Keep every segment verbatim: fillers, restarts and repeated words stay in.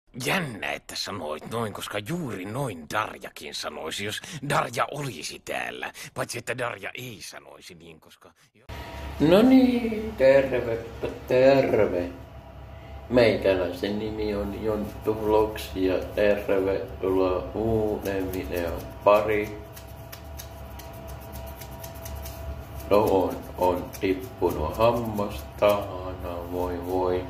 Jännä, että sanoit noin, koska juuri noin Darjakin sanoisi, jos Darja olisi täällä. Paitsi, että Darja ei sanoisi niin, koska... No niin, tervepä terve. Meikäläisen nimi on Jonttu Vlogs ja tervetuloa uuden videon pari. Tuohon on tippunut hammasta, Anna voi voi.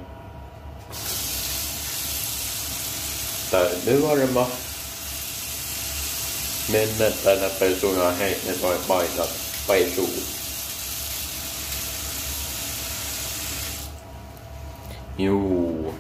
Täytyy varmaan mennä tänä pesuun ja heittää toi paikat pesuun. Juu.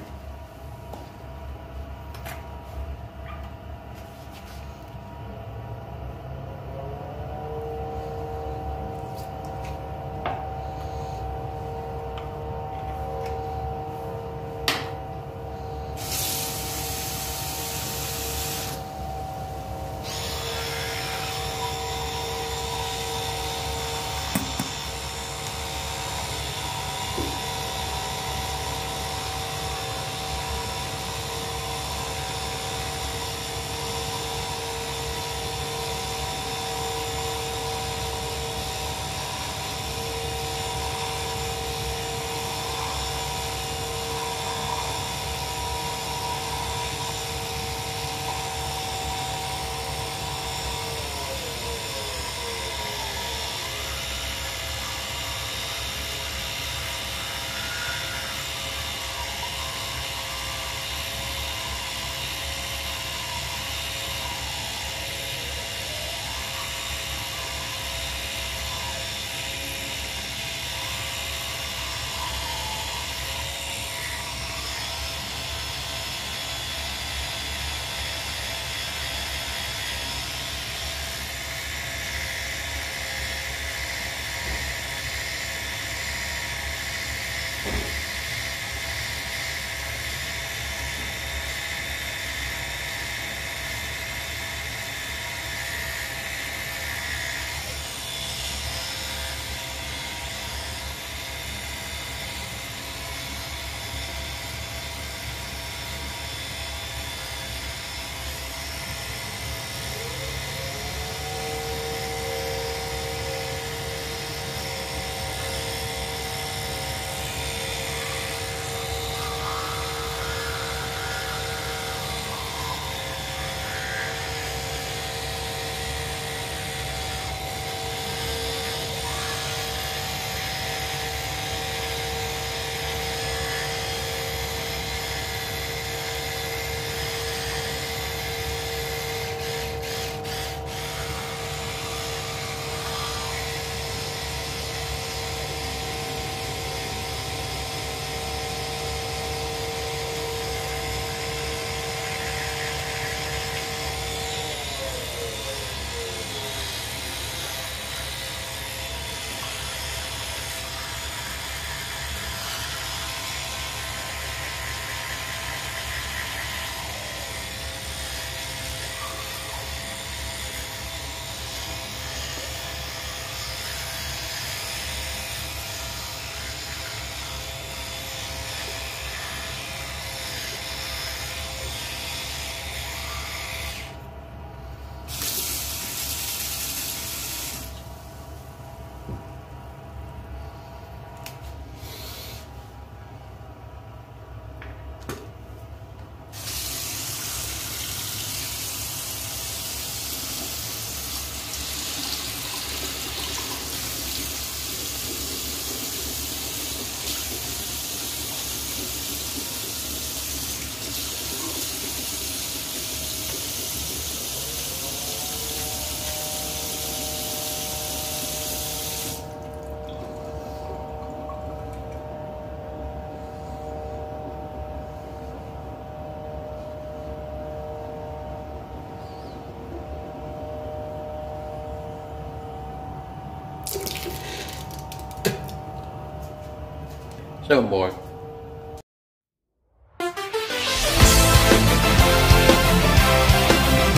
Se on moi.